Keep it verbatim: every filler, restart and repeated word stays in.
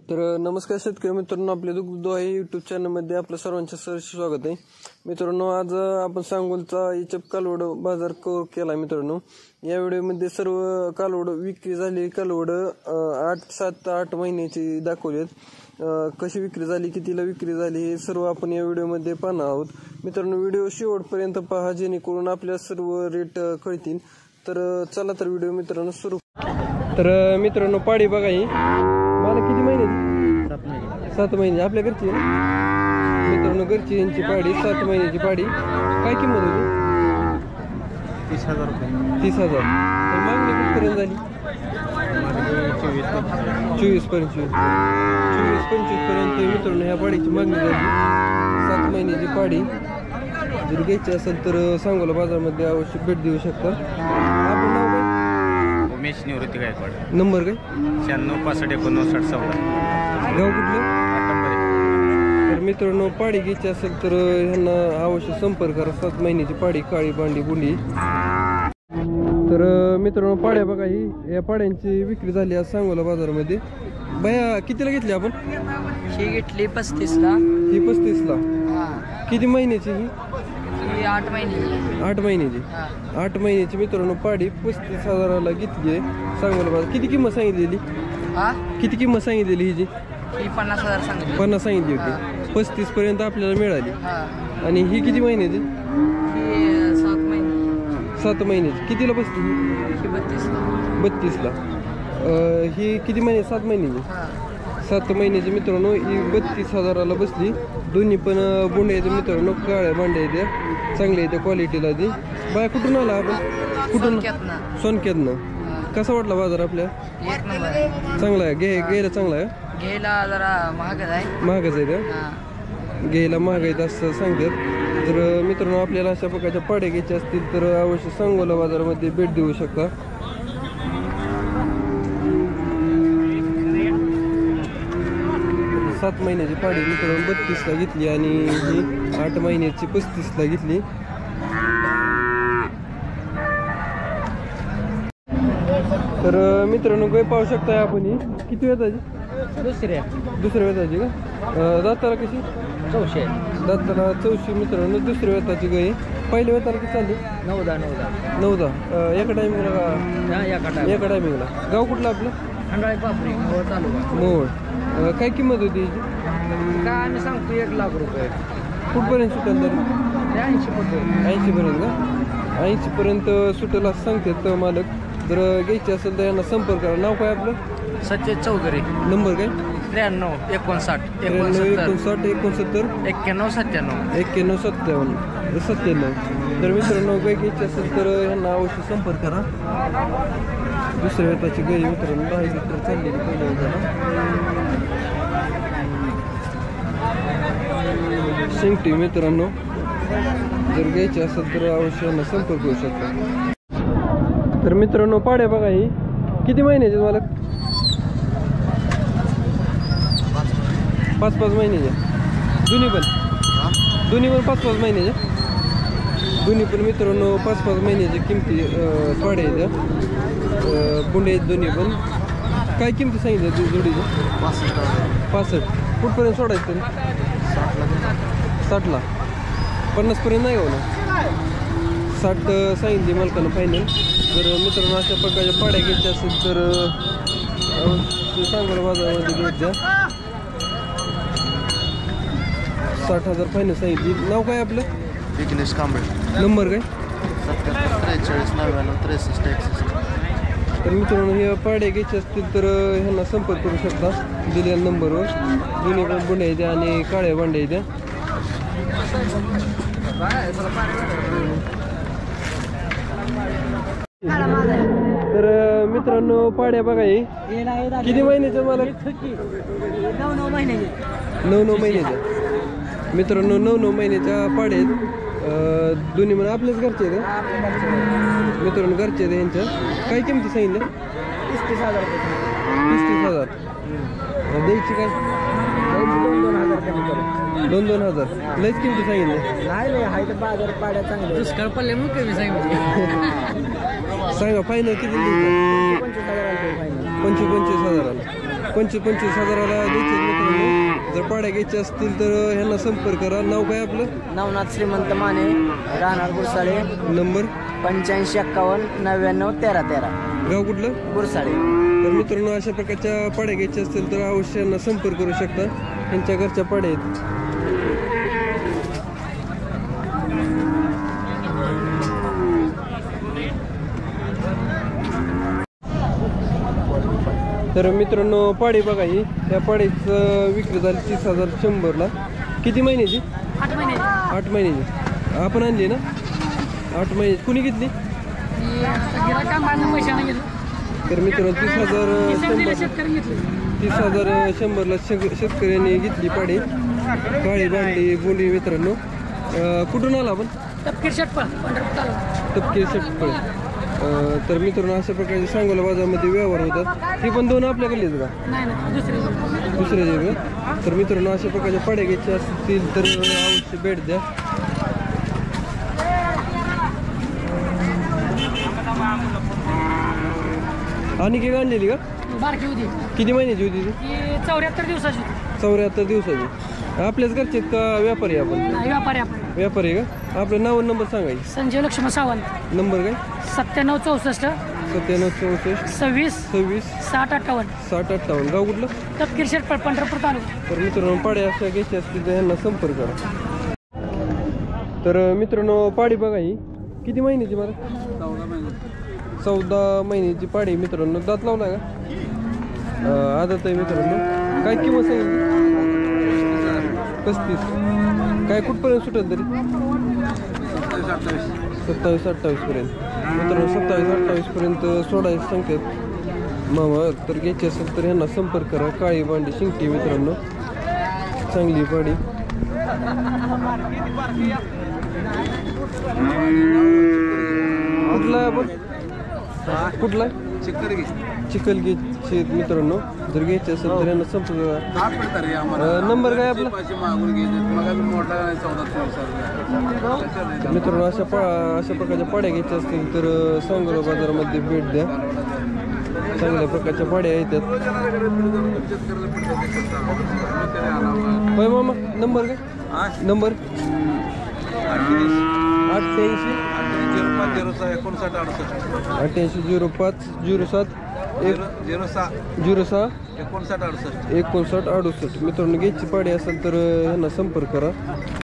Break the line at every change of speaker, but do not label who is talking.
तर नमस्कार शेतकरी मित्रांनो, आपल्या दुग्धदोहा यूट्यूब चॅनलमध्ये आपलं सर्वांचं सहर्ष स्वागत आहे. मित्रांनो, आज आपण सांगोलचा इचप कालवड बाजार कव्हर केला. मित्रांनो, या व्हिडिओमध्ये सर्व कालवड विक्री झाली कालवड आठ सात आठ महिन्याची दाखवली आहेत. कशी विक्री झाली, कितीला विक्री झाली, हे सर्व आपण या व्हिडिओमध्ये पाहणार आहोत. मित्रांनो, व्हिडिओ शेवटपर्यंत पहा जेणेकरून आपल्या सर्व रेट कळतील. तर चला तर व्हिडिओ मित्रांनो सुरू. तर मित्रांनो, पाडी बघा, ही मला किती महिन्याची? सात महिने. आपल्या घरची ना मित्रांनो, घरची यांची पाडी सात महिन्याची पाडी. काय किंमत होती?
तीस हजार रुपये.
तीस हजार. तर मागणी कितीपर्यंत झाली? चोवीस पंचवीस चोवीस पंचवीस पर्यंत मित्रांनो ह्या पाडीची मागणी झाली. सात महिन्याची पाडी जर घ्यायची असेल तर सांगोला बाजारामध्ये अवश्य भेट देऊ शकता. आपण नाव काय?
उमेश निवृत्ती गायकवाड.
नंबर काय?
शहाण्णव पासष्ट एकोणनव्वद साठ चौदा.
गाव कुठलं? तर मित्रांनो, पाडी घ्यायची असेल तर ह्यांना अवश्य संपर्क करा. सात महिन्याची पाडी, काळी बांडी बुंडी. तर मित्रांनो, पाड्या बघा, ही या पाड्यांची विक्री झाली आज सांगोला बाजारामध्ये. बाया कितीला घेतली आपण?
ही घेतली पस्तीसला.
ही पस्तीसला. किती महिन्याची ही?
ही आठ महिन्याची.
आठ महिन्याची. आठ महिन्याची मित्रांनो पाडी पस्तीस हजाराला घेतली आहे सांगोला बाजार. किती किंमत सांगितलेली?
हा,
किती किंमत सांगितलेली हिची?
ही पन्नास हजार सांगितली.
पन्नास सांगितली होती. पस्तीस पर्यंत आपल्याला मिळाली.
हा,
आणि ही किती महिन्याची?
ही सात महिने.
सात महिन्याची. कितीला बसली?
ही बत्तीसला.
बत्तीसला. ही किती महिने? सात महिन्याची.
हा,
सात महिन्याची मित्रांनो ही बत्तीस हजाराला बसली. दोन्ही पण बोंडे आहेत मित्रांनो, काळ्या भांड्या आहेत, चांगल्या आहेत क्वालिटीला. ती बाया कुठून आला आपण? कुठून?
सोनक्यातनं.
सोनक्यातनं. कसा वाटला बाजार आपल्या?
एक नंबर आहे.
चांगला आहे. घे घ्यायला चांगला आहे.
घ्यायला जरा महागच आहे.
महागच आहे का?
हा,
घ्यायला महाग आहेत असं सांगतात. जर मित्रांनो आपल्याला अशा प्रकारच्या पाड्या घ्यायच्या असतील तर अवश्य सांगोला बाजारामध्ये भेट देऊ शकता. सात महिन्याची पाडी मित्रांनो बत्तीसला घेतली आणि ही आठ महिन्याची पस्तीसला घेतली. तर मित्रांनो, गाय पाहू शकताय आपण. ही किती वेताची?
दुसऱ्या
दुसऱ्या वेताची का? दाताला कशी?
चौशे.
दाताला चौशी मित्रांनो, दुसऱ्या वेताची गाय. पहिल्या वेताला किती चालली?
नऊदा नऊदा
नऊदा. एका टायमिंगला का? एका टायमिंगला. गाव कुठलं आपलं?
खंडाळी पापरी चालू
मोहोळ. काय किंमत होती याची?
काय आम्ही सांगतो एक लाख रुपये.
कुठपर्यंत सुटेल तरी?
ऐंशी पर्यंत.
ऐंशी पर्यंत का? ऐंशी पर्यंत सुटेल असं सांगतात मालक. जर घ्यायची असेल तर यांना संपर्क करा. नाव काय आपलं?
सचिन चौधरी.
नंबर काय?
त्र्याण्णव एकोणसाठ
त्र्याण्णव
एकोणसत्तर
एकोणसाठ एकोणसत्तर
एक्क्याण्णव सत्त्याण्णव
एक्क्याण्णव सत्तावन्न सत्त्याण्णव. तर मित्रांनो, गाय घ्यायची असेल तर यांना अवश्य संपर्क करा. दुसऱ्या वेताची गाय मित्रांनो दहा लिटर चाललेली पहिल्या वेताला. शेंगटी मित्रांनो, जर घ्यायची असेल तर अवश्य यांना संपर्क करू शकता. तर मित्रांनो, पाड्या बघा, ही किती महिन्याचे मला? पाच पाच महिन्याच्या. दोन्ही पण दोन्ही पण पाच पाच महिन्याच्या. दोन्ही पण मित्रांनो पाच पाच महिन्याच्या किमती पाड्या आहेत. बुंडे आहेत दोन्ही पण. काय किमती सांगितल्या जोडीच्या? पासष्ट. कुठपर्यंत सोडायचं तरी? साठला. पन्नासपर्यंत नाही हो ना? साठ सांगितली मालकानं फायनल. जर मित्रांनो अशा प्रकारच्या पाड्या घ्यायच्या असेल तर सांगोला बाजारामध्ये घ्यायच्या. साठ हजार फायनल सांगितली. नाव काय आपलं?
विघ्नेश कांबळे.
नंबर काय?
सत्याहत्तर त्रेचाळीस नव्याण्णव त्रेसष्ट एकसष्ट.
तर मित्रांनो, हे पाड्या घ्यायचे असतील तर ह्यांना संपर्क करू शकता दिलेल्या नंबरवर. जुनी पण बुंड्या येत्या आणि काळ्या बांड्या येत्या. तर मित्रांनो, पाड्या बघा, ही किती महिन्याच्या मला?
नऊ नऊ महिन्याचे.
नऊ नऊ महिन्याच्या मित्रांनो, नऊ नऊ महिन्याच्या पाड्या आहेत. दोन्ही म्हणून आपल्याच घरचे आहेत मित्रांनो, घरचे आहेत यांच्या. काय किमती सांगितल्या?
तीस हजार रुपये.
तीस तीस हजार. द्यायची काय?
दोन दोन हजार कमी करू.
दोन दोन हजार लयच किमती सांगितले.
नाही नाही, हाय तर बाजार पाड्या चांगले. दुष्काळ पडले मग कमी सांगितलं.
सांगा फायनल किती?
पंचवीस हजार रुपये फायनल.
पंचवीस पंचवीस हजाराला. पंचवीस पंचवीस हजाराला द्यायचे मित्रांनो. जर पाड्या घ्यायच्या असतील तर ह्यांना संपर्क करा. नाव काय आपलं?
नवनाथ श्रीमंत माने, राहणार गुरसाळे.
नंबर
पंच्याऐंशी एक्कावन्न नव्याण्णव तेरा तेरा.
गाव कुठलं?
गुरसाळे.
तर मित्रांनो अशा प्रकारच्या पाड्या घ्यायच्या असतील तर अवश्य यांना संपर्क करू शकता. यांच्या घरच्या पाड्या आहेत. तर मित्रांनो पाडी बघा ही, त्या पाडीचं विक्री झाली तीस हजार शंभरला. किती महिन्याची?
आठ महिने
आठ महिन्याची. आपण आणली ना आठ महिन्याची. कुणी घेतली? तर मित्रांनो तीस हजार शंभर तीस हजार शंभरला शेग शेतकऱ्यांनी घेतली पाडी. काळी बांडली बोली मित्रांनो. कुठून आला आपण?
तपकीर षटफळ पंढरपूर.
तपकीर षटफळ. तर मित्रांनो अशा प्रकारचे सांगोला बाजारामध्ये व्यवहार होतात. ही पण दोन आपल्याकडलेच का?
नाही नाही दुसरे
दुसऱ्या जग. तर मित्रांनो अशा प्रकारच्या पाड्या घ्यायच्या असतील तर अवश्य भेट द्या. आणि की आणलेली का?
बारकी होती.
किती महिन्याची होती ती?
ती चौऱ्याहत्तर दिवसाची होती.
चौऱ्याहत्तर दिवसाची. आपल्याच घरचे का व्यापारी आपण?
नाही, व्यापारी आपण.
व्यापारी का? आपलं नाव नंबर सांगायची.
संजय लक्ष्मण सावंत.
नंबर काय?
सत्त्याण्णव चौसष्ट
सत्त्याण्णव चौसष्ट
सव्वीस
सव्वीस
साठ अठ्ठावन्न.
साठ अठ्ठावन्न. गाव कुठलं?
तपकीर षटफळ पंढरपूर तालुका.
तर मित्रांनो पाड्या अशा घ्यायच्या असतील तर यांना संपर्क करा. तर मित्रांनो पाडी बघा ही किती महिन्याची मला? चौदा महिन्याची पाडी मित्रांनो. दात लावला का? आदत आहे मित्रांनो. काय किंमत सांगितली? पस्तीस. काय कुठपर्यंत सुटेल तरी? सत्तावीस अठ्ठावीस पर्यंत मित्रांनो. सत्तावीस अठ्ठावीस पर्यंत सोडायचं सांगतात मामा. तर घ्यायची असेल तर यांना संपर्क करा. काळी बांडी शिंगटी मित्रांनो. चांगली पाडी. कुठला आहे आपण? कुठला आहे? चिखलगीचे मित्रांनो. जर घ्यायचे असेल तर यांना संपर्क करा. नंबर काय आपला? मित्रांनो अशा पा अशा प्रकारच्या पाड्या घ्यायच्या असतील तर सांगोला बाजारामध्ये भेट द्या. चांगल्या प्रकारच्या पाड्या येतात. होय मामा. नंबर काय? नंबर अठ्ठ्याऐंशी अठ्ठ्याऐंशी झिरो पाच झिरो सात एक झिरो सहा झिरो सहा एकोणसाठ अडुसष्ट एकोणसाठ अडुसष्ट. मित्रांनो घ्यायची पाडी असेल तर यांना संपर्क करा.